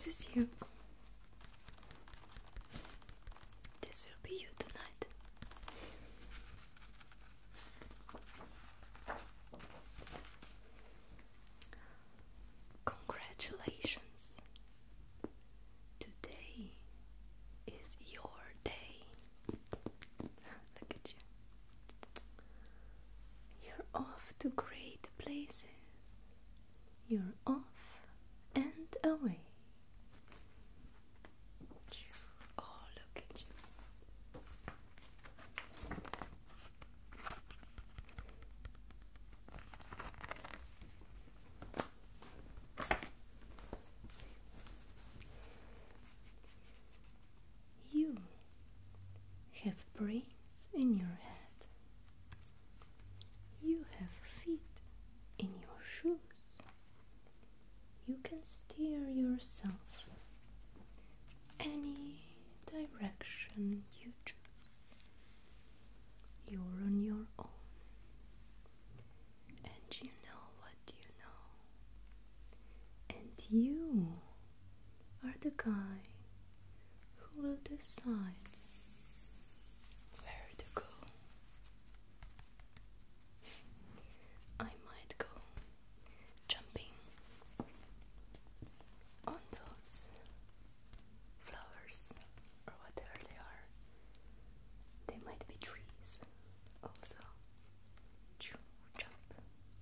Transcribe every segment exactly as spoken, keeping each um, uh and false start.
this is you. This will be you tonight. Congratulations. Today is your day. Look at you. You're off to great places. You're off and away. Oh, look at you. You have brains in your head. You have feet in your shoes. You can steer yourself any direction you choose. You're on your own, and you know what you know, and you are the guy who will decide where to go. I might go jumping on those flowers or whatever they are. They might be trees also. Choo, jump.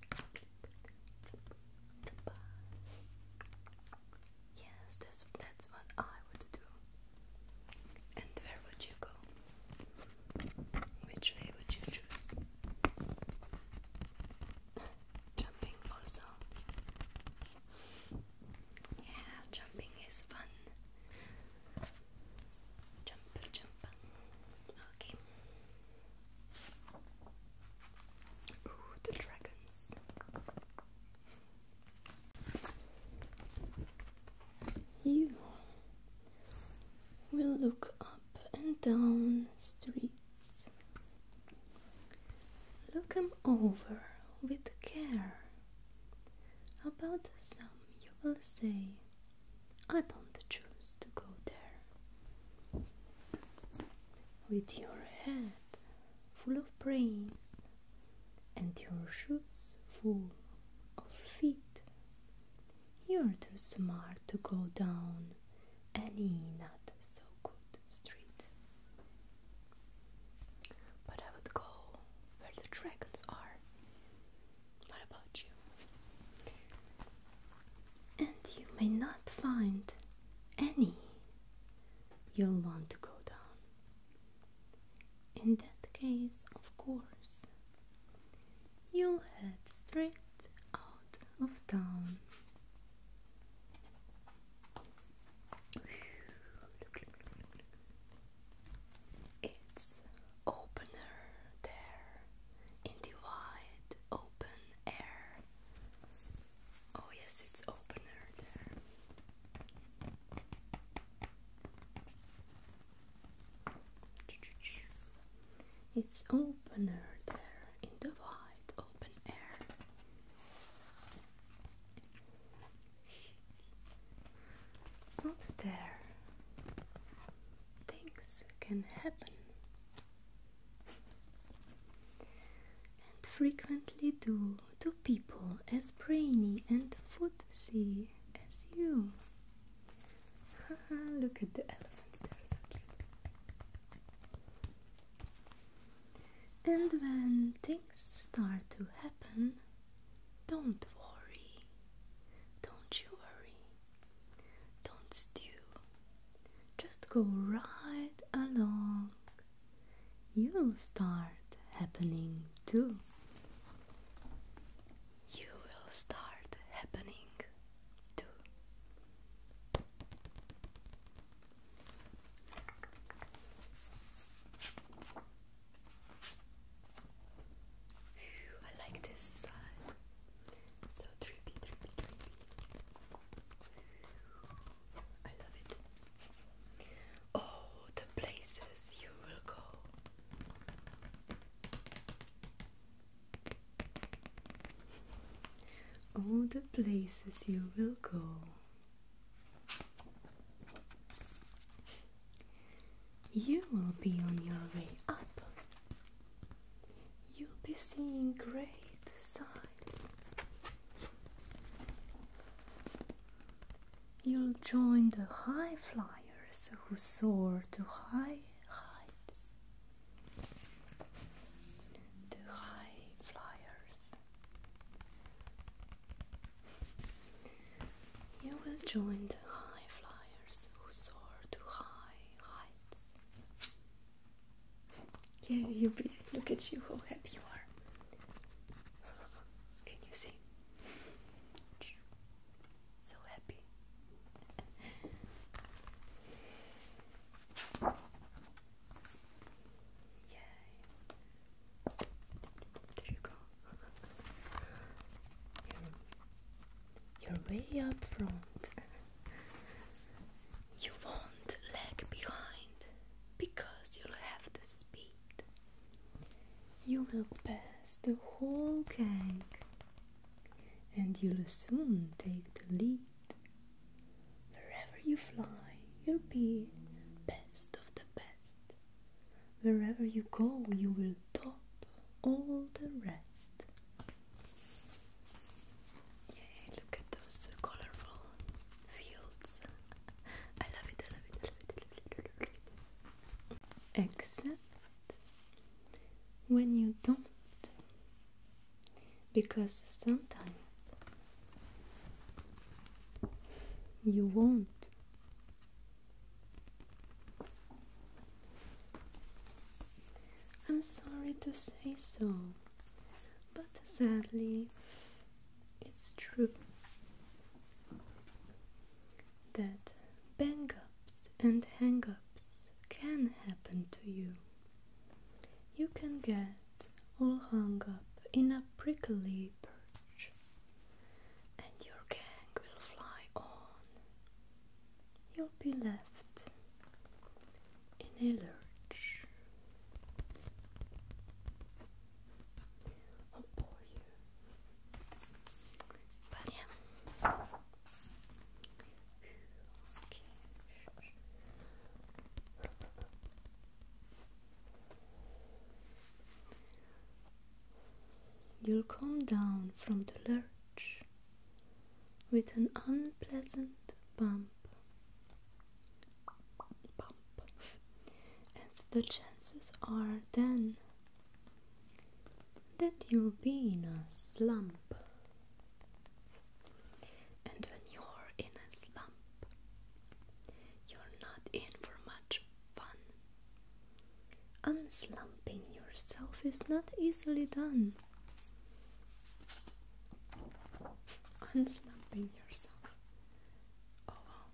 Yes, that's that's what I would do. And where would you go? Which way would you choose? Jumping also. Yeah, jumping is fun. Jump, jump. Okay. Ooh, the dragons. You will look up and down streets. Look 'em over with care. About some you will say, I don't choose to go there. With your head full of brains and your shoes full of feet, you're too smart to go down any not so good street. But I would go where the dragons are. What about you? And you may not find any you'll want to go down. In that case, of course, you'll head straight out of town. It's opener there in the wide open air. Oh yes, it's opener there. It's opener there in the wide open air. Not there. Things can happen. And frequently do to people as brainy and footsy as you. Haha, look at the elephants, they're so cute. And when things start to happen, don't worry, don't you worry, don't stew, just go right along. You'll start happening too. You will start happening too. I like this side. So trippy, trippy, trippy. I love it. Oh, the places you will go. Oh, the places you will go. You will be on your way up. You'll be seeing great sights. You'll join the high flyers who soar to high heights. The high flyers. You will join the high flyers who soar to high heights. Yeah, you be, look at you, how happy you are. Can you see? So happy. Yeah. There you go. You're, you're way up front. You won't lag behind because you'll have the speed. You will pass the whole gang and you'll soon take the lead. Wherever you fly, you'll be best of the best. Wherever you go, you will top all the rest. Yay, look at those colorful fields. I love it, I love it, I love it, I love it, I love it. Except when you don't. Because sometimes you won't. I'm sorry to say so, but sadly, it's true that bang-ups and hang-ups can happen to you. You can get all hung up in a prickly perch, and your gang will fly on. You'll be left in a lurch. Oh, poor you. But yeah. Okay. You'll come down from the lurch with an unpleasant bump. Bump. And the chances are then that you'll be in a slump. And when you're in a slump, you're not in for much fun. Unslumping yourself is not easily done. Unslumping yourself. Oh wow.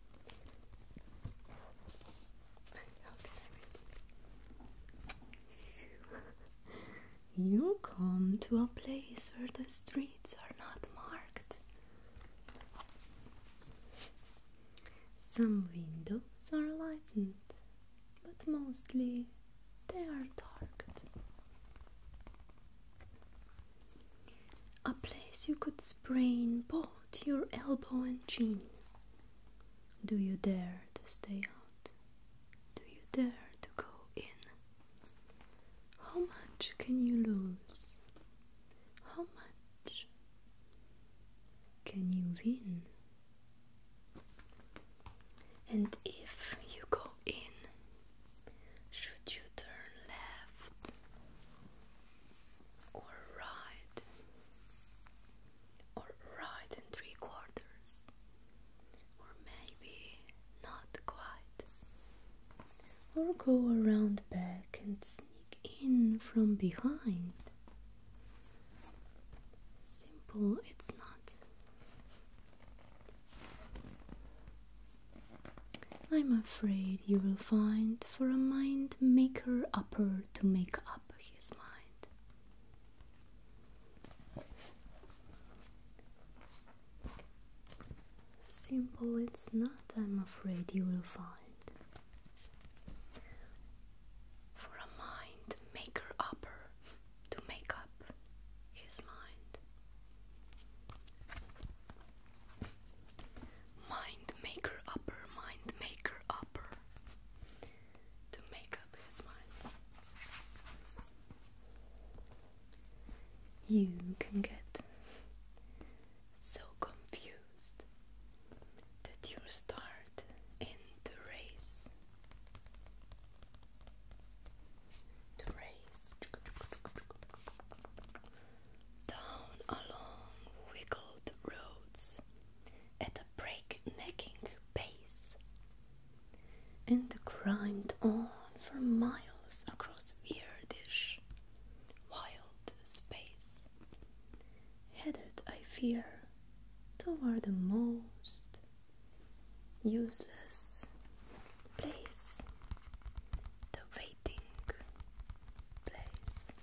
How can I read this? You come to a place where the streets are not marked. Some windows are lightened, but mostly they are dark. A place you could sprain both your elbow and chin. Do you dare to stay out? Do you dare to go in? How much can you lose? How much can you win? And if you go in, should you turn left or right? Or right and three quarters? Or maybe not quite? Or go around back and sneak in from behind? Simple it's not. I'm afraid you will find for a mind maker upper to make up his mind. Simple it's not, I'm afraid you will find. For a mind maker upper to make up his mind. Mind maker upper, mind maker upper to you can get so confused that you start in the race. The race down along wiggled roads at a break-necking pace, and grind on for miles across weirdish wild space, headed, I fear, toward the most useless place, the waiting place.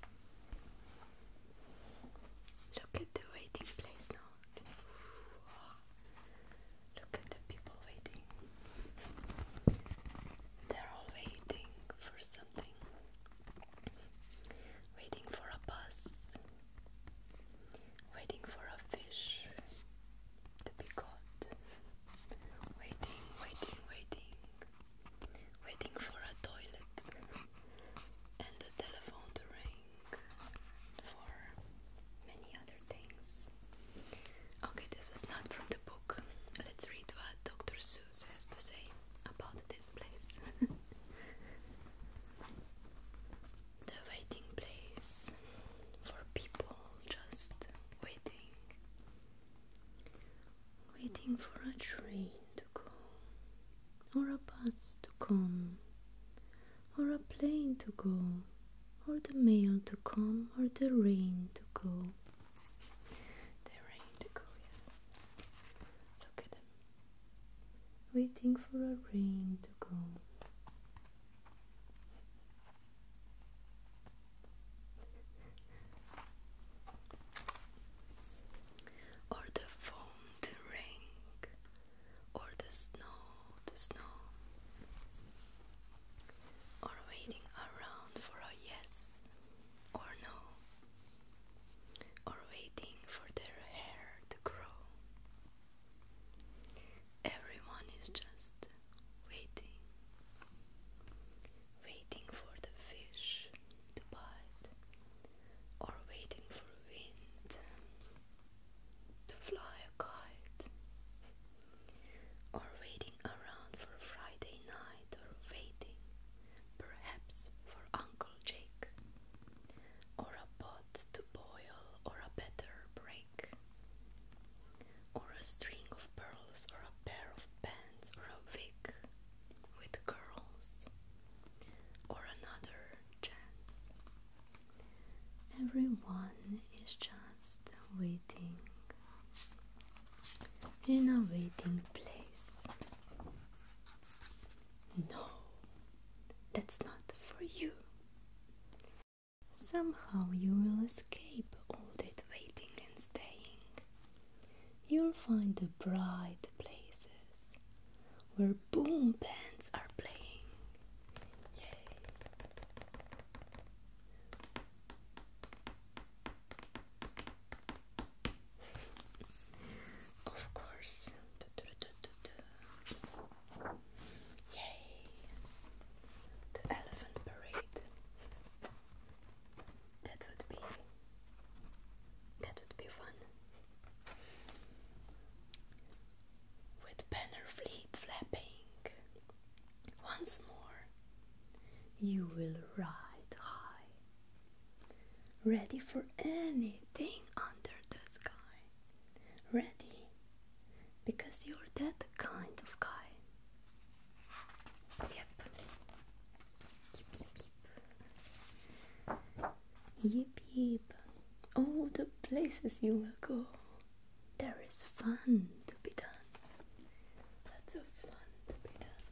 Look at the waiting place now. Look at the people waiting. They're all waiting for something. Waiting for a bus. Waiting for a fish to be caught. Waiting, waiting, waiting. Waiting for a toilet and the telephone to ring. For many other things. Okay, this was not from the book. Let's read what Doctor Seuss has to say about this place. The waiting place for people just waiting. Waiting for a train to go, or a bus to come, or a plane to go, or the mail to come, or the rain to go. The rain to go, yes. Look at them. Waiting for a rain to go. Or the foam to ring, or the snow to snow, or waiting around for a yes or no, or waiting for their hair to grow. Everyone is just waiting, waiting for the fish to bite, or waiting for wind to fly a kite, or waiting around for Friday night, or waiting perhaps for Uncle Jake, or a pot to boil, or a better break, or a string of pearls, or a pair of pants, or a wig with curls, or another chance. Everyone is just waiting in a waiting place. No, that's not for you. Somehow you will escape all that waiting and staying. You'll find the bright places where boom bands are playing. Yay! Of course. Yay! The elephant parade. That would be that would be fun. With banner flip flapping. Once more, you will ride high, ready for anything under the sky. Ready, because you're that kind of guy. Yep. Yep, yep, yep. Yip, yip. Oh, the places you will go. There is fun to be done. Lots of fun to be done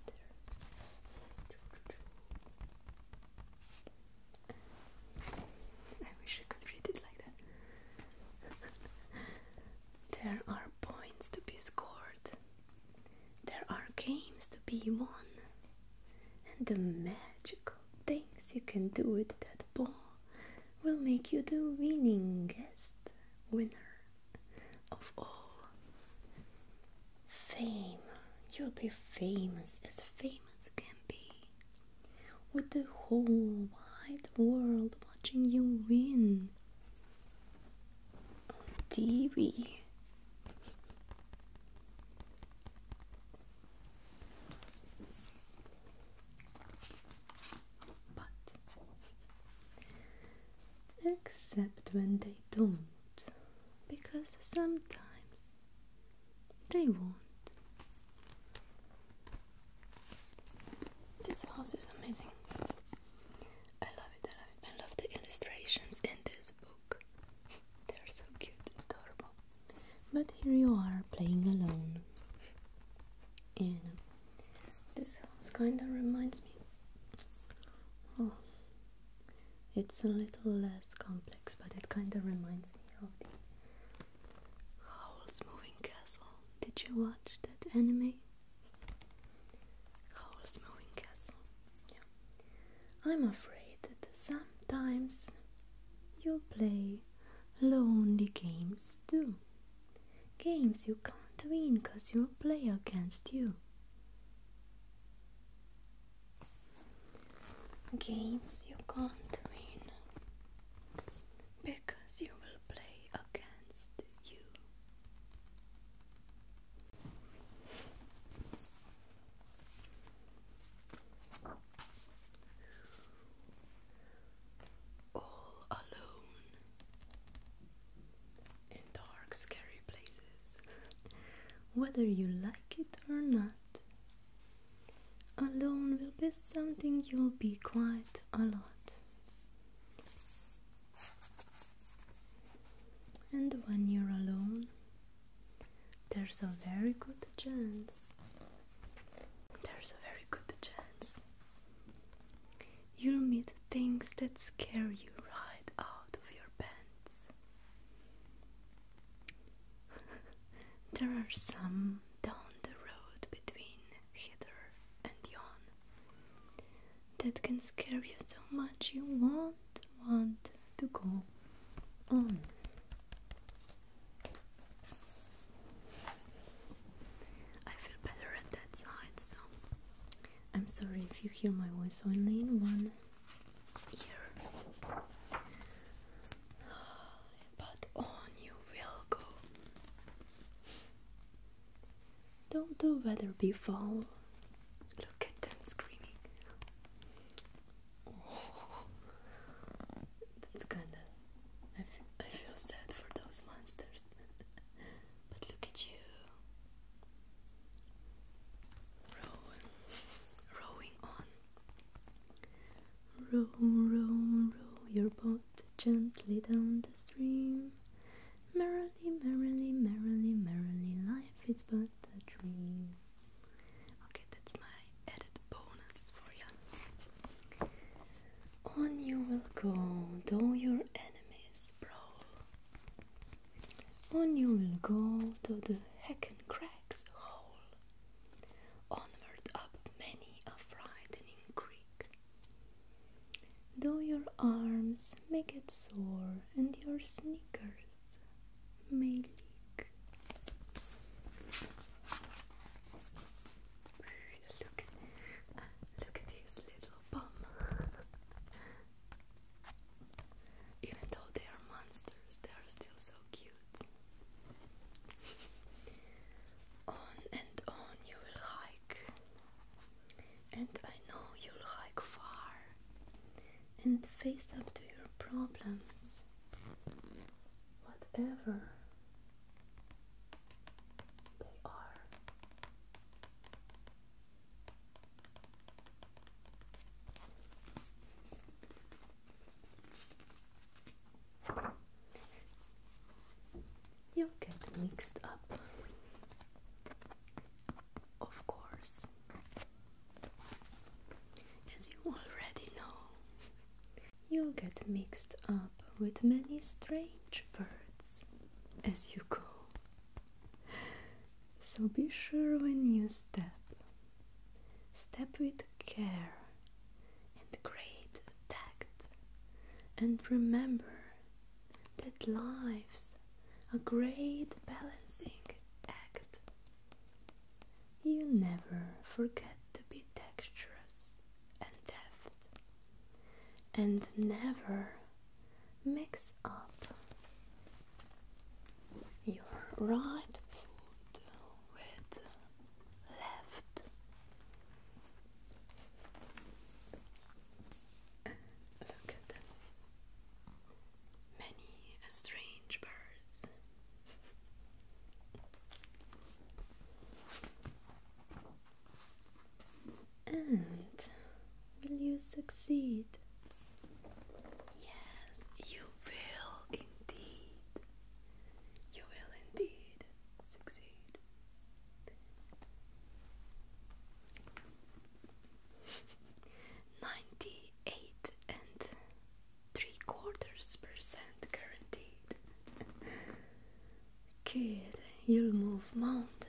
there. I wish I could read it like that. There are points to be scored. There are games to be won. And the magical things you can do with that ball will make you the winningest winner of all. Fame. You'll be famous as famous can be, with the whole wide world watching you win. T V. But except when they don't, because sometimes they won't. This house is amazing. I love it, I love it. I love the illustrations in this book. They're so cute, adorable. But here you are playing alone. And this house kind of reminds me. Oh, it's a little less complex, but it kind of reminds me of the Howl's Moving Castle. Did you watch that anime? Howl's Moving Castle. Yeah. I'm afraid that sometimes you'll play lonely games too. Games you can't win because you'll play against you. Games you can't win because you will play against you. All alone in dark, scary places. Whether you like it or not, alone will be something you'll be quite a lot. And when you're alone, there's a very good chance, there's a very good chance you'll meet things that scare you right out of your pants. There are some down the road between Heather and Jon that can scare you so much you won't want to go on. I feel better at that side, so I'm sorry if you hear my voice only in one ear. But on you will go. Don't the weather be foul. Look at them screaming. Oh, that's kinda... I, f I feel sad for those monsters. But look at you. Rowing, rowing on. Row, row, row your boat gently down the stream. Merrily, merrily, merrily, merrily, life is but a dream. Okay, that's my added bonus for you. On you will go, though your enemies brawl. On you will go, though the hecken cracks hole. Onward up many a frightening creek. Though your arms may get sore and your sneakers may leak. Look, uh, look at his little bum. Even though they are monsters, they are still so cute. On and on you will hike, and I know you'll hike far and face up to your problems, whatever they are. You'll get mixed up, of course, as you already know. You'll get mixed up with many strange birds as you go. So be sure when you step, step with care and great tact, and remember that life's a great balancing act. You never forget to be dexterous and deft, and never mix up right foot with left. Look at them. Many strange birds. And will you succeed? Yes, you will indeed. You will indeed succeed. Ninety-eight and three quarters percent guaranteed. Kid, you'll move mountains.